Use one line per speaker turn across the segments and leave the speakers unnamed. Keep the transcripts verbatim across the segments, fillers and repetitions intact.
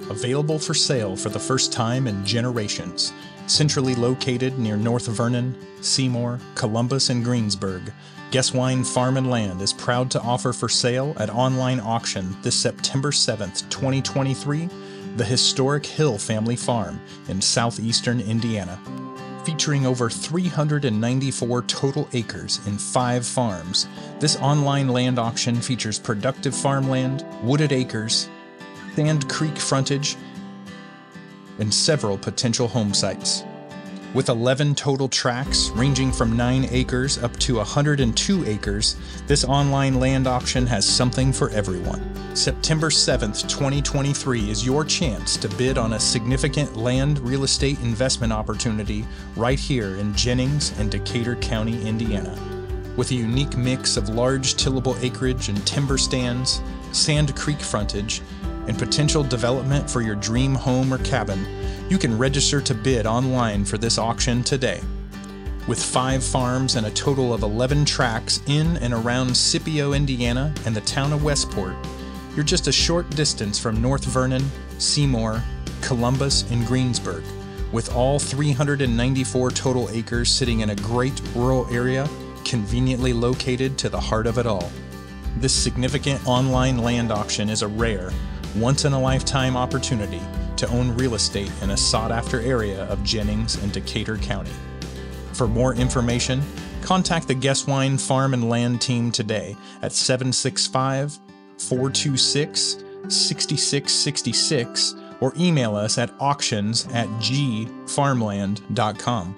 available for sale for the first time in generations. Centrally located near North Vernon, Seymour, Columbus, and Greensburg, Guesswine Farm and Land is proud to offer for sale at online auction this September seventh, twenty twenty-three, the historic Hill Family Farm in southeastern Indiana. Featuring over three hundred ninety-four total acres in five farms, this online land auction features productive farmland, wooded acres, Sand Creek frontage, and several potential home sites. With eleven total tracts ranging from nine acres up to one hundred two acres, this online land auction has something for everyone. September seventh, twenty twenty-three is your chance to bid on a significant land real estate investment opportunity right here in Jennings and Decatur County, Indiana. With a unique mix of large tillable acreage and timber stands, Sand Creek frontage, and potential development for your dream home or cabin, you can register to bid online for this auction today. With five farms and a total of eleven tracts in and around Scipio, Indiana, and the town of Westport, you're just a short distance from North Vernon, Seymour, Columbus, and Greensburg, with all three hundred ninety-four total acres sitting in a great rural area, conveniently located to the heart of it all. This significant online land auction is a rare, once-in-a-lifetime opportunity to own real estate in a sought-after area of Jennings and Decatur County. For more information, contact the Guesswine Farm and Land team today at seven six five, four two six, six six six six or email us at auctions at g farmland dot com.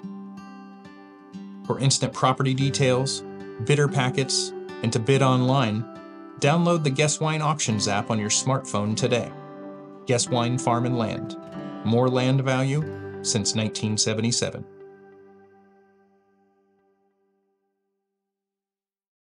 For instant property details, bidder packets, and to bid online, download the Guesswine Auctions app on your smartphone today. Guesswine Farm and Land. More land value since nineteen seventy-seven.